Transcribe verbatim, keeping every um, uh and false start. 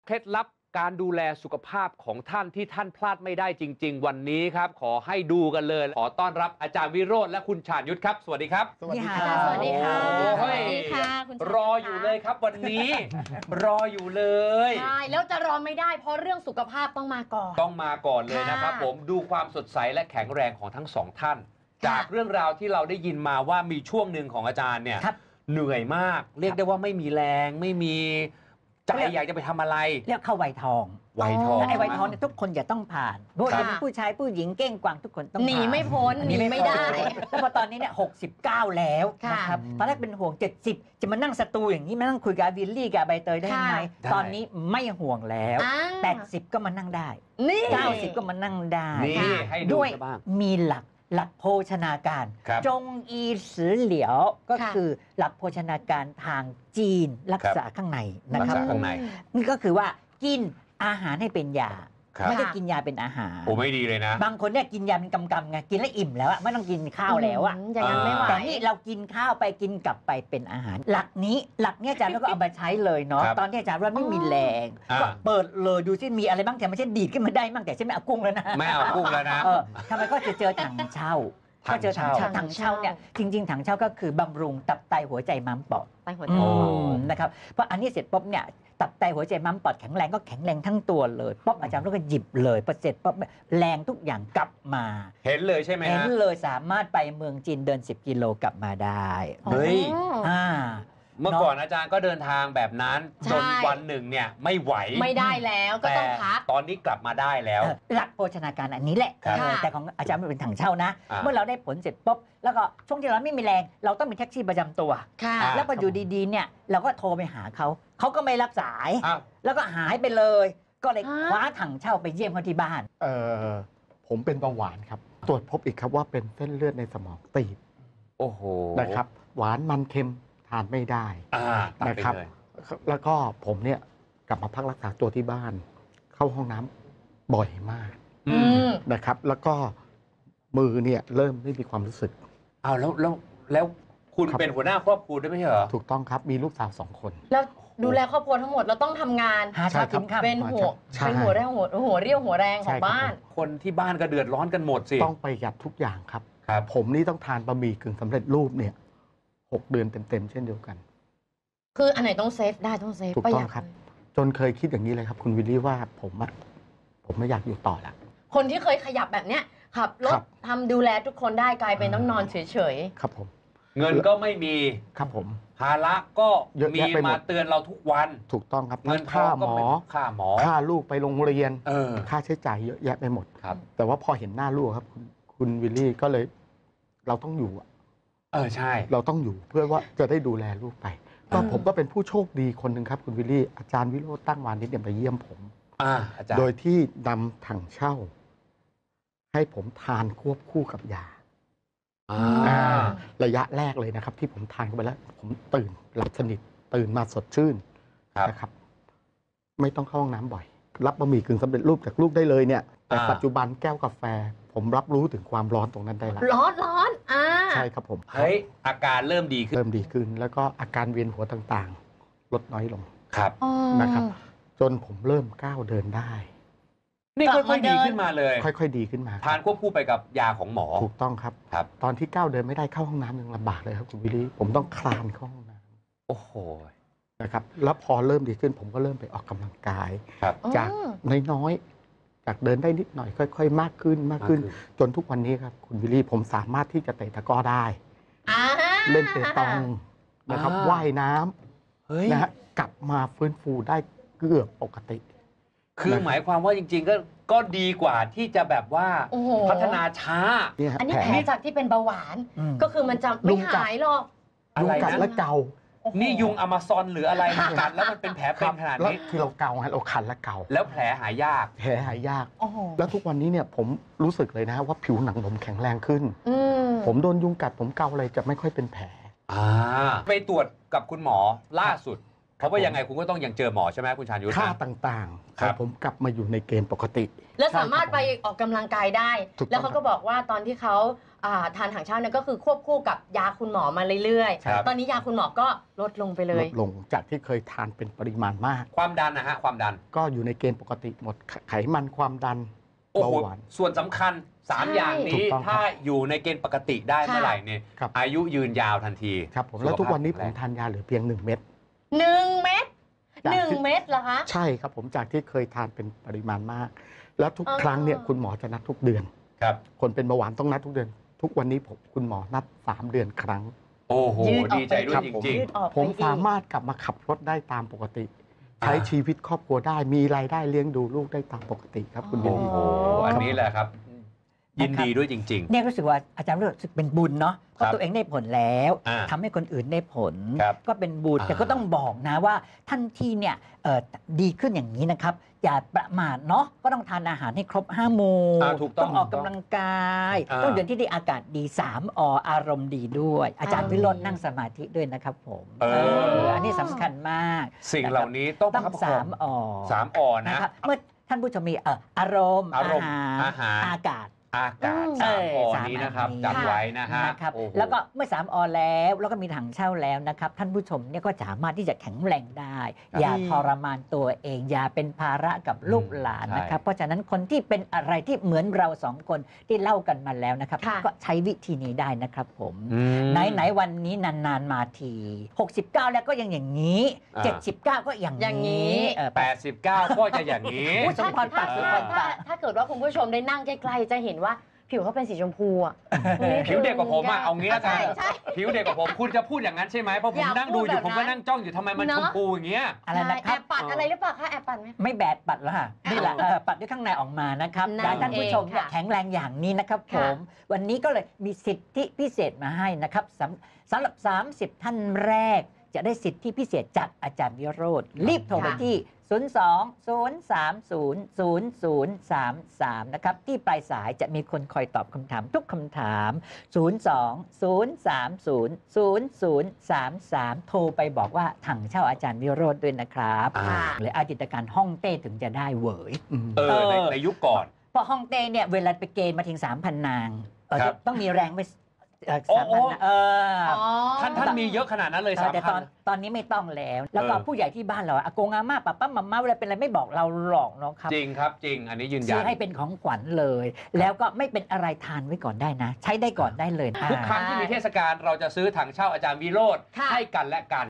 เคล็ดลับการดูแลสุขภาพของท่านที่ท่านพลาดไม่ได้จริงๆวันนี้ครับขอให้ดูกันเลยขอต้อนรับอาจารย์วิโรจน์และคุณชาญยุทธครับสวัสดีครับสวัสดีค่ะสวัสดีค่ะสวัสดีค่ะคุณรออยู่เลยครับวันนี้ รออยู่เลยใช่แล้วจะรอไม่ได้เพราะเรื่องสุขภาพต้องมาก่อนต้องมาก่อนเลยนะครับผมดูความสดใสและแข็งแรงของทั้งสองท่านจากเรื่องราวที่เราได้ยินมาว่ามีช่วงหนึ่งของอาจารย์เนี่ยเหนื่อยมากเรียกได้ว่าไม่มีแรงไม่มีใจอยากจะไปทำอะไรเรียกเข้าวัยทองวัยทองไอ้วัยทองเนี่ยทุกคนจะต้องผ่านไม่ว่าจะเป็นผู้ชายผู้หญิงเก้งกวางทุกคนต้องผ่านหนีไม่พ้นหนีไม่ได้แล้วพอตอนนี้เนี่ยหกสิบเก้าแล้วนะครับตอนแรกเป็นห่วงเจ็ดสิบจะมานั่งสตูอย่างนี้มานั่งคุยกับวิลลี่กับใบเตยได้ไหมตอนนี้ไม่ห่วงแล้วแปดสิบก็มานั่งได้เก้าสิบก็มานั่งได้ด้วยมีหลักหลักโภชนาการจงอีสือเหลียวก็คือหลักโภชนาการทางจีนรักษาข้างในนะครับข้างในนี่ก็คือว่ากินอาหารให้เป็นยาไม่ได้กินยาเป็นอาหารโอ้ไม่ดีเลยนะบางคนเนี่ยกินยาเป็นกำกำไงกินแล้วอิ่มแล้วอะไม่ต้องกินข้าวแล้วอะอย่างนั้นไม่ไหวแต่นี่เรากินข้าวไปกินกลับไปเป็นอาหารหลักนี้หลักนี้อาจารย์ก็เอามาใช้เลยเนาะตอนนี้อาจารย์ว่าไม่มีแรงก็เปิดเลยดูซิมีอะไรบ้างแต่ไม่ใช่ดีดขึ้นมาได้บ้างแต่ฉันไม่เอากุ้งแล้วนะไม่เอากุ้งแล้วนะทำไมก็จะเจอถังเช่าก็เจอถังเช่าถังเช่าเนี่ยจริงๆถังเช่าก็คือบำรุงตับไตหัวใจม้ามปอดไตหัวใจนะครับเพราะอันนี้เสร็จปุ๊บเนี่ยตับไตหัวใจม้ามปอดแข็งแรงก็แข็งแรงทั้งตัวเลยป๊อบอาจารย์ก็หยิบเลยพอเสร็จป๊อบแรงทุกอย่างกลับมาเห็นเลยใช่ไหมฮะเห็นเลยสามารถไปเมืองจีนเดินสิบกิโลกลับมาได้เฮ้ยอ่าเมื่อก่อนอาจารย์ก็เดินทางแบบนั้นจนวันหนึ่งเนี่ยไม่ไหวไม่ได้แล้วก็ต้องพักตอนนี้กลับมาได้แล้วหลักโภชนาการอันนี้แหละแต่ของอาจารย์มันเป็นถังเช่านะเมื่อเราได้ผลเสร็จปุ๊บแล้วก็ช่วงที่เราไม่มีแรงเราต้องมีแท็กซี่ประจำตัวแล้วพออยู่ดีๆเนี่ยเราก็โทรไปหาเขาเขาก็ไม่รับสายแล้วก็หายไปเลยก็เลยคว้าถังเช่าไปเยี่ยมเขาที่บ้านเออผมเป็นเบาหวานครับตรวจพบอีกครับว่าเป็นเส้นเลือดในสมองตีบโอ้โหนะครับหวานมันเค็มทานไม่ได้นะครับแล้วก็ผมเนี่ยกลับมาพักรักษาตัวที่บ้านเข้าห้องน้ำบ่อยมากนะครับแล้วก็มือเนี่ยเริ่มไม่มีความรู้สึกอ้าวแล้วแล้วแล้วคุณเป็นหัวหน้าครอบครัวด้วยไม่ใช่เหรอถูกต้องครับมีลูกสาวสองคนแล้วดูแลครอบครัวทั้งหมดเราต้องทำงานหาเช้ากินค่ำเป็นหัวเป็นหัวแรงหัวหัวเรี่ยวหัวแรงของบ้านคนที่บ้านก็เดือดร้อนกันหมดสิต้องประหยัดทุกอย่างครับผมนี่ต้องทานบะหมี่กึ่งสำเร็จรูปเนี่ยหกเดือนเต็มๆเช่นเดียวกันคืออันไหนต้องเซฟได้ต้องเซฟถูกต้องครับจนเคยคิดอย่างนี้เลยครับคุณวิลลี่ว่าผมอะผมไม่อยากอยู่ต่อละคนที่เคยขยับแบบเนี้ยขับรถทำดูแลทุกคนได้กลายเป็นต้องนอนเฉยๆครับผมเงินก็ไม่มีครับผมภาระก็มีมาเตือนเราทุกวันถูกต้องครับเงินค่าหมอค่าหมอค่าลูกไปโรงเรียนค่าใช้จ่ายเยอะแยะไปหมดครับแต่ว่าพอเห็นหน้าลูกครับคุณวิลลี่ก็เลยเราต้องอยู่เออใช่เราต้องอยู่เพื่อว่าจะได้ดูแลลูกไปก็ผมก็เป็นผู้โชคดีคนหนึ่งครับคุณวิลลี่อาจารย์วิโรจน์ตั้งวานิชเนี่ยมาเยี่ยมผมโดยที่นำถังเช่าให้ผมทานควบคู่กับยาระยะแรกเลยนะครับที่ผมทานเข้าไปแล้วผมตื่นหลับสนิทตื่นมาสดชื่นนะครับไม่ต้องเข้าห้องน้ำบ่อยรับบะหมี่กึ่งสำเร็จรูปจากลูกได้เลยเนี่ยแต่ปัจจุบันแก้วกาแฟผมรับรู้ถึงความร้อนตรงนั้นได้แล้วร้อนร้อนอ่าใช่ครับผมเฮ้ยอาการเริ่มดีขึ้นเริ่มดีขึ้นแล้วก็อาการเวียนหัวต่างๆลดน้อยลงครับนะครับจนผมเริ่มก้าวเดินได้นี่ค่อยๆดีขึ้นมาเลยค่อยๆดีขึ้นมาทานควบคู่ไปกับยาของหมอถูกต้องครับครับตอนที่ก้าวเดินไม่ได้เข้าห้องน้ำยังลำบากเลยครับคุณวิลลี่ผมต้องคลานเข้าห้องน้ำโอ้โหนะครับแล้วพอเริ่มดีขึ้นผมก็เริ่มไปออกกำลังกายจากน้อยๆจากเดินได้นิดหน่อยค่อยๆมากขึ้นมากขึ้นจนทุกวันนี้ครับคุณวิลลี่ผมสามารถที่จะเตะตะกร้อได้เล่นเปตองนะครับว่ายน้ำนะฮะกลับมาฟื้นฟูได้เกือบปกติคือหมายความว่าจริงๆก็ก็ดีกว่าที่จะแบบว่าพัฒนาช้าอันนี้แผลจากที่เป็นเบาหวานก็คือมันจะไม่หายหรอกยุงกัดและเกานี่ยุงอเมซอนหรืออะไรมันกัดแล้วมันเป็นแผลเป็นขนาดนี้คือเราเกาฮะเราคันและเกาแล้วแผลหายยากแผลหายยากแล้วทุกวันนี้เนี่ยผมรู้สึกเลยนะว่าผิวหนังผมแข็งแรงขึ้นผมโดนยุงกัดผมเกาอะไรจะไม่ค่อยเป็นแผลไปตรวจกับคุณหมอล่าสุดผเพราะว่ายังไงคุณก็ต้องยังเจอหมอใช่ไหมคุณชาญยุทธค่านะต่างๆครับผมกลับมาอยู่ในเกณฑ์ปกติแล้วสามารถไปออกกำลังกายได้ถูกต้องแล้วเขาก็บอกว่าตอนที่เขาอ่าทานถังเช่าเนี่ยก็คือควบคู่กับยาคุณหมอมาเรื่อยครับๆ ตอนนี้ยาคุณหมอก็ลดลงไปเลลยดลงจากที่เคยทานเป็นปริมาณมากความดันนะฮะความดันก็อยู่ในเกณฑ์ปกติหมดไขไขมันความดันโอ้เบาโหหวานส่วนสำคัญสามใช่อย่างถูนี้กต้องครับถ้าอยู่ในเกณฑ์ปกติได้เมื่อไหร่เนี่ยครับอายุยืนยาวทันทีครับผมสุขภาพแล้วทุกวันนี้ผแข็มงแรงทานยาเหลือเพียงหนึ่งเม็ดหนึ่งเม็ดจากหนึ่งที่เม็ดเหรอคะใช่ครับผมจากที่เคยทานเป็นปริมาณมาก แล้วทุกอ๋อครั้งเนี่ยคุณหมอจะนัดทุกเดือนครับคนเป็นเบาหวานต้องนัดทุกเดือน ทุกวันนี้ผมคุณหมอนัดสามเดือนครั้งโอ้โหยืดออกไปดีใจด้วยครับจผมริงยืดออกไปผมอีกสามารถกลับมาขับรถได้ตามปกติอ่าใช้ชีวิตครอบครัวได้มีรายได้เลี้ยงดูลูกได้ตามปกติครับคุณๆบิโอ้ลลี่โหอันนี้แหละครับ ยินดีด้วยจริงเนี่ยรู้สึกว่าอาจารย์รู้สึกเป็นบุญเนาะเพราะครับตัวเองได้ผลแล้วอ่าทำให้คนอื่นได้ผลครับก็เป็นบุญอ่าแต่ก็ต้องบอกนะว่าท่านที่เนี่ยเอ่อดีขึ้นอย่างนี้นะครับ อย่าประมาทเนาะก็ต้องทานอาหารให้ครบห้าหมู่อ่าถูกต้องออกกำลังกายอ่าต้องเดินที่ได้อากาศดีสามออารมณ์ดีด้วย อาจารย์อ่าวิโรจน์นั่งสมาธิด้วยนะครับผมเอออันนี้สำคัญมากๆ สิ่งเหล่านี้ต้องต้องประคับประคสาองมอสามอ่อนะนะครับเมื่อท่านผู้ชมมีเอ่ออารมณ์อารมณ์อาอาหารอากาศอากาศอืมสามอ่อเออสามนี้นะครับอันนี้จำไว้นะฮะนะครับโอ้โหแล้วก็เมื่อสามอแล้วแล้วก็มีถังเช่าแล้วนะครับ ท่านผู้ชมเนี่ยก็สามารถที่จะแข็งแรงได้ครับอย่าทรมานตัวเอง อย่าเป็นภาระกับลูกหลานนะครับ เพราะฉะนั้นคนที่เป็นอะไรที่เหมือนเราสองคนที่เล่ากันมาแล้วนะครับค่ะก็ใช้วิธีนี้ได้นะครับผมอืมไหนไหนๆวันนี้นานๆมาที หกสิบเก้า แล้วก็ยังอย่างนี้อ่าเจ็ดสิบเก้า ก็อย่างอย่างนี้เออแปดสิบเก้าก็จะอย่างนี้อุ๊ย สมพรปากสมพรถ้าถ้าเกิดว่าคุณผู้ชมได้นั่งใกล้ๆจะเห็นว่าผิวเขาเป็นสีชมพูอ่ะผิวเด็กกว่าผมอะเอางี้ละกันใช่ใช่ผิวเด็กกว่าผมคุณจะพูดอย่างนั้นใช่ไหมเพราะผอมยากนั่งดูอยู่พูผดมแบบก็นั้นนั่งจ้องอยู่ทำไมมันเนชอะมพูอย่างเงี้ยอะไรนะคแอรับบปัดอะไรหรือเปล่าคะแอบปัดไหมไม่แบดปัดแล้วค่ะนี่แหละเอ่อปัดด้วยข้างในออกมานะครับนั่นอยากให้ท่านผู้ชมเนี่ยเองค่ะแข็งแรงอย่างนี้นะครับผค่ะม วันนี้ก็เลยมีสิทธิพิเศษมาให้นะครับสำสำหรับ สามสิบ ท่านแรก จะได้สิทธิพิเศษจากอาจารย์วิโรจน์รีบโทรไปที่ ศูนย์ สอง ศูนย์ สาม ศูนย์ ศูนย์ ศูนย์ สาม สาม นะครับ ที่ปลายสายจะมีคนคอยตอบคำถามทุกคำถาม ศูนย์ สอง ศูนย์ สาม ศูนย์ ศูนย์ ศูนย์ สาม สาม โทรไปบอกว่าถังเช่าอาจารย์วิโรจน์ด้วยนะครับอ่าหรืออาจิตการห้องเต้ถึงจะได้เหวยอืมเออในเออในยุคก่อนเพราะห้องเต้เนี่ยเวลาไปเกณฑ์มาถึง สามพัน นางเออครับต้องมีแรงไปเอ่อโอ้สามโอ้พันนางเอออ๋อท่านท่านมีเยอะขนาดนั้นเลยเออสามแต่ตพัอนนตอนนี้ไม่ต้องแล้ว แล้วก็เออผู้ใหญ่ที่บ้านเราอากงอาม่าป้าป้ามาม่าเวลาเป็นอะไรไม่บอกเราหรอกเนาะครับจริงครับจริงอันนี้ยืนยัซื้อน ให้เป็นของขวัญเลย แล้วก็ไม่เป็นอะไรทานไว้ก่อนได้นะ ใช้ได้ก่อนได้เลยทุกครั้งที่มีเทศกาลเราจะซื้อถังเช่าอาจารย์วิโรจน์ค่ะให้กันและกัน